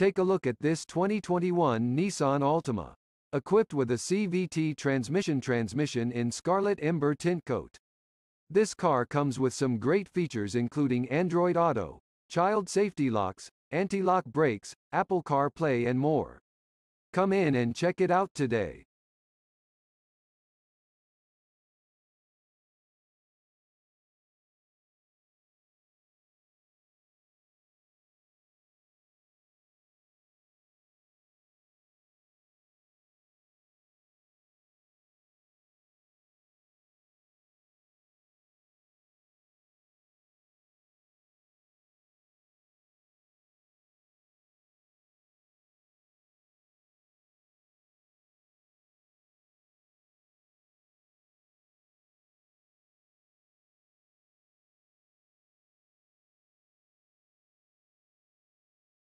Take a look at this 2021 Nissan Altima. Equipped with a CVT transmission in Scarlet Ember tint coat. This car comes with some great features including Android Auto, child safety locks, anti-lock brakes, Apple CarPlay and more. Come in and check it out today.